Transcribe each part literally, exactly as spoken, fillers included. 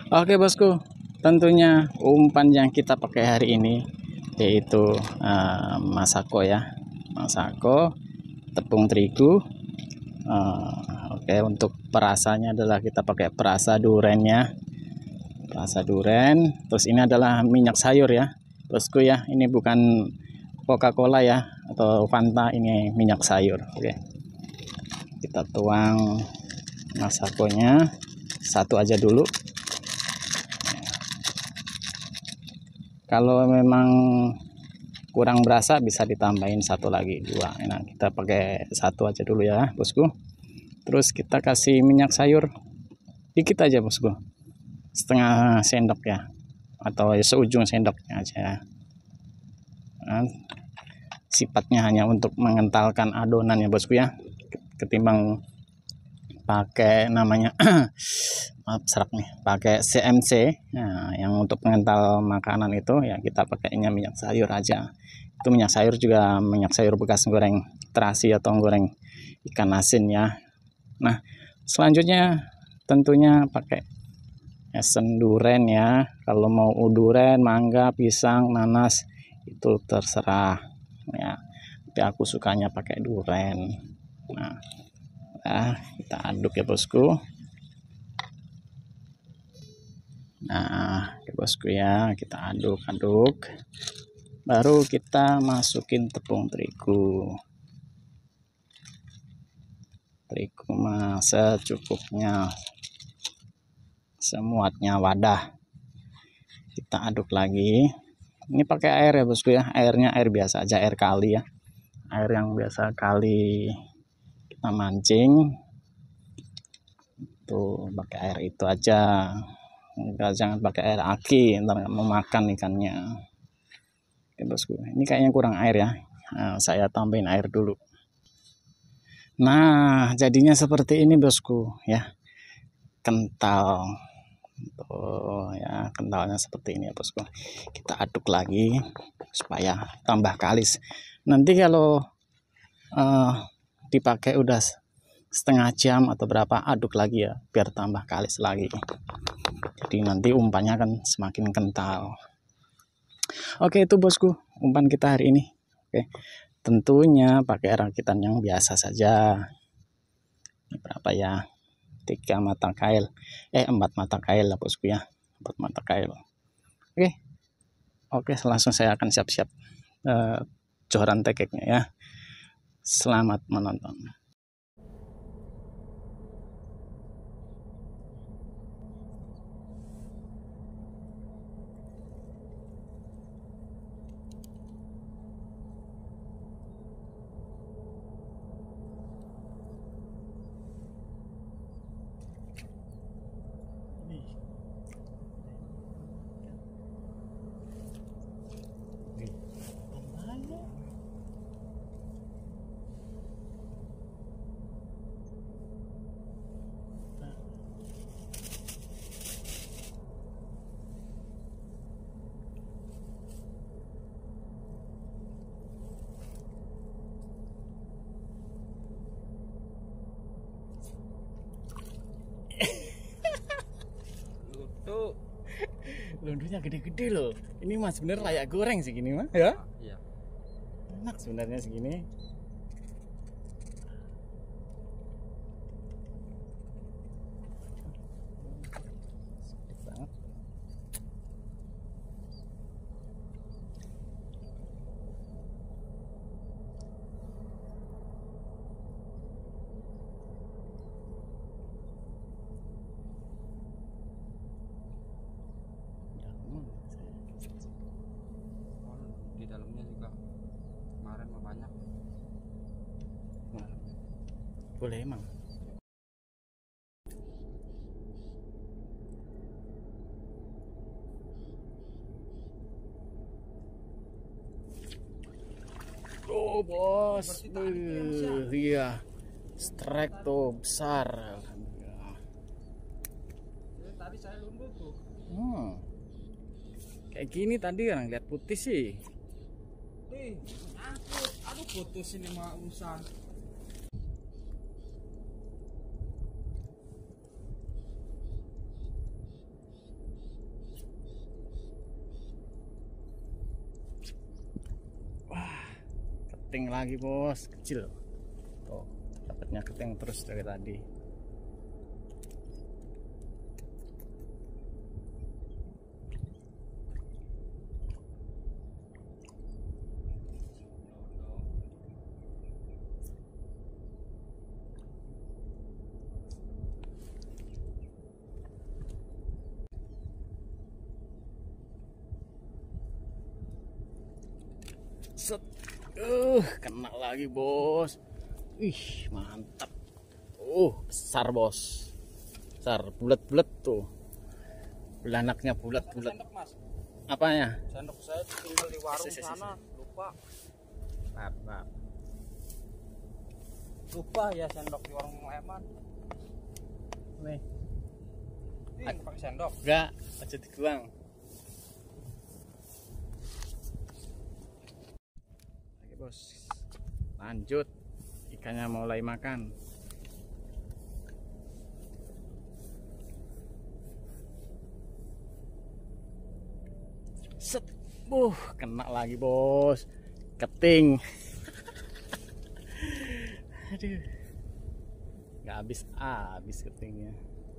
Oke bosku, tentunya umpan yang kita pakai hari ini yaitu uh, Masako ya, Masako tepung terigu. Uh, Oke, untuk perasanya adalah kita pakai perasa duren ya, perasa duren. Terus ini adalah minyak sayur ya, bosku ya. Ini bukan Coca-Cola ya atau Fanta, ini minyak sayur. Oke, kita tuang Masakonya satu aja dulu. Kalau memang kurang berasa bisa ditambahin satu lagi, dua. Nah, kita pakai satu aja dulu ya bosku. Terus kita kasih minyak sayur dikit aja bosku, setengah sendok ya, atau seujung sendoknya aja. Nah, sifatnya hanya untuk mengentalkan adonan ya bosku ya, ketimbang pakai namanya maaf serak nih, pakai C M C. Nah, yang untuk mengental makanan itu ya kita pakainya minyak sayur aja. Itu minyak sayur juga minyak sayur bekas goreng terasi atau goreng ikan asin ya. Nah, selanjutnya tentunya pakai esen duren ya. Kalau mau duren, mangga, pisang, nanas itu terserah ya. Tapi aku sukanya pakai duren. Nah, nah kita aduk ya bosku. Nah ya bosku ya, kita aduk-aduk, baru kita masukin tepung terigu. Terigu mah secukupnya, semuatnya wadah. Kita aduk lagi. Ini pakai air ya bosku ya, airnya air biasa aja, air kali ya, air yang biasa kali kita mancing. Tuh pakai air itu aja, enggak, jangan pakai air aki, ntar nggak mau makan ikannya. Oke bosku, ini kayaknya kurang air ya. Nah, saya tambahin air dulu. Nah, jadinya seperti ini bosku ya, kental. Tuh ya, kentalnya seperti ini ya bosku. Kita aduk lagi supaya tambah kalis. Nanti kalau uh, dipakai udah setengah jam atau berapa, aduk lagi ya biar tambah kalis lagi. Jadi nanti umpannya akan semakin kental. Oke, itu bosku umpan kita hari ini. Oke, tentunya pakai rakitan yang biasa saja. Ini berapa ya, tiga mata kail, eh empat mata kail lah bosku ya, empat mata kail. Oke, oke langsung saya akan siap-siap uh, joran tekeknya ya. Selamat menonton. Tuh Lundunya gede-gede loh. Ini mas bener layak goreng sih gini mah ya. iya. Enak sebenarnya segini. Sedikit banget. Di dalamnya juga kemarin mah banyak. Boleh emang. Oh bos, uh, iya, strike tuh besar. Tadi saya lundur tuh. Hmm. Kayak gini tadi orang lihat putih sih. Ih, angkut. Aduh putus ini mah urusan. keting lagi bos, kecil. Tuh, dapatnya keting terus dari tadi. Set. Uh, kena lagi bos. Ih, mantap. Uh, besar bos. Besar, bulat-bulat tuh. Belanaknya bulat-bulat. Sendok mas, Apanya? sendok saya tinggal di warung Si, si, si, si. sana, lupa. Maaf, maaf. Lupa ya sendok di warung Eman. Nih, Ih, pakai sendok. enggak, aja diguang. Oke bos, lanjut. Ikannya mulai makan. Set, uh, kena lagi bos, keting. Aduh, nggak habis habis ketingnya.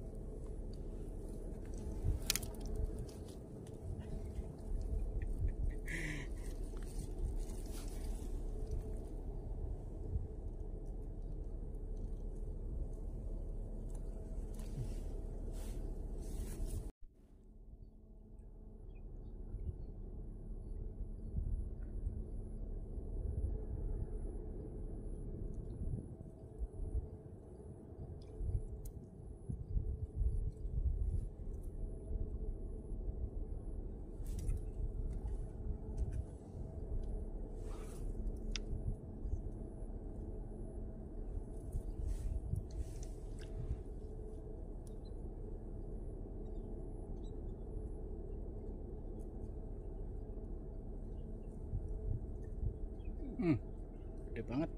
Hmm, gede banget.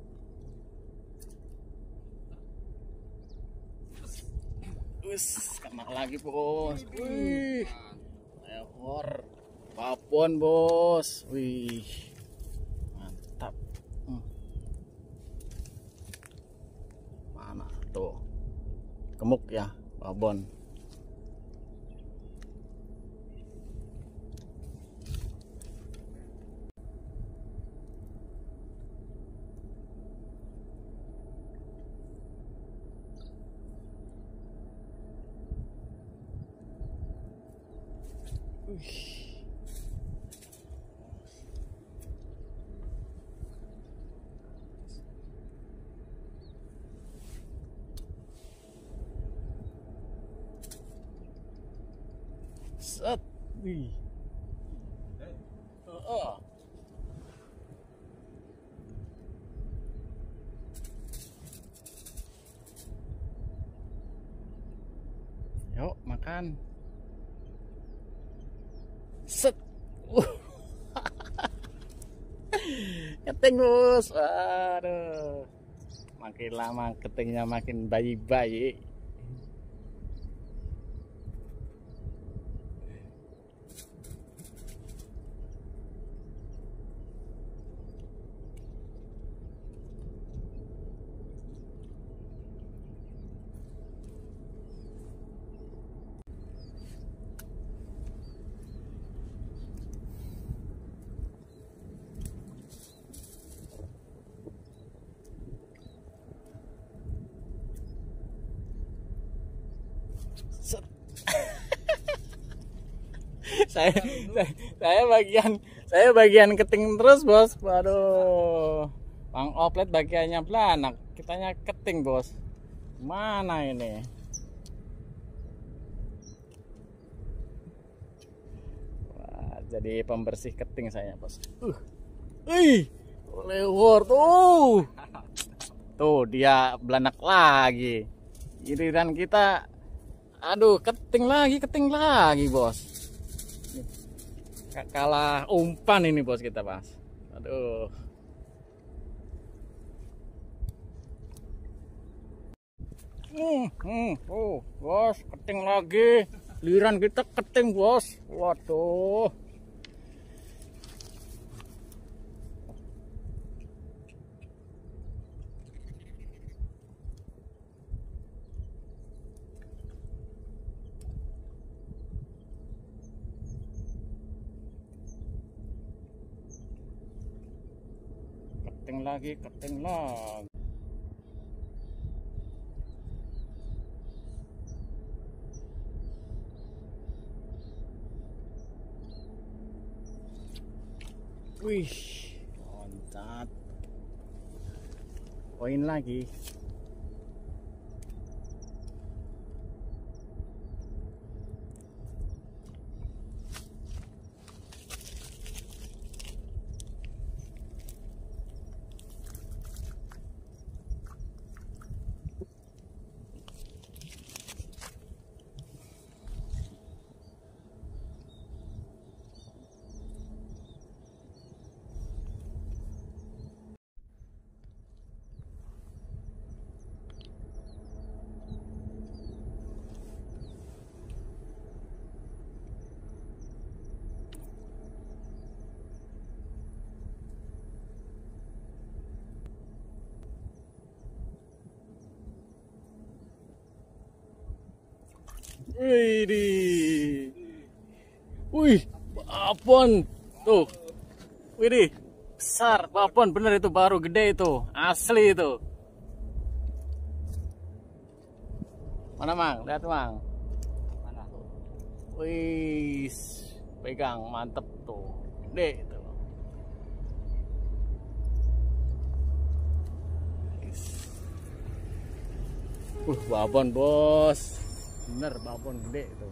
Wis, kena lagi bos. Wih, ekor babon bos. Wih, mantap. Hmm. Mana tuh? Gemuk ya, babon. Wih. Set. Wih. Oh. Yuk makan. Set. Keting bos. Aduh. Makin lama ketingnya makin bayi-bayi. Set. saya, saya saya bagian saya bagian keting terus bos. Waduh, Bang Oplet bagiannya belanak, kitanya keting bos. Mana ini? Wah, jadi pembersih keting saya bos. Uh, ih, lewor tuh, tuh dia belanak lagi. Giliran kita, aduh, keting lagi, keting lagi bos. Kalah umpan ini bos kita mas. Aduh. Hmm, hmm, oh, bos, keting lagi. Liran kita keting bos. Waduh. Keting lagi, keting lagi. Wih, loncat. Poin lagi. Wih, wih, babon tuh, wih, besar, babon bener itu, baru gede itu, asli itu. Mana Mang? Lihat Mang. Mana? Wih, pegang, mantep tuh, gede itu. Uh, babon bos. Bener, babon gede itu.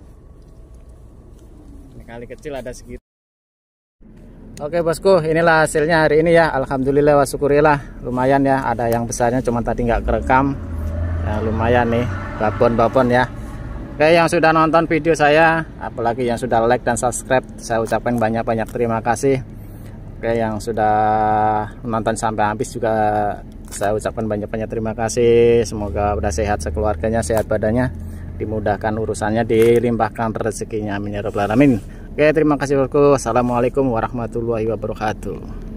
Ini kali kecil ada segitu. Oke bosku, inilah hasilnya hari ini ya. Alhamdulillah wa syukurillah. Lumayan ya, ada yang besarnya cuma tadi nggak kerekam. Ya lumayan nih, babon-babon ya. Oke, yang sudah nonton video saya, apalagi yang sudah like dan subscribe, saya ucapkan banyak-banyak terima kasih. Oke, yang sudah menonton sampai habis juga saya ucapkan banyak-banyak terima kasih. Semoga udah sehat sekeluarganya, sehat badannya, dimudahkan urusannya, dilimpahkan rezekinya, amin ya rabbal alamin. Oke, terima kasih bosku. Assalamualaikum warahmatullahi wabarakatuh.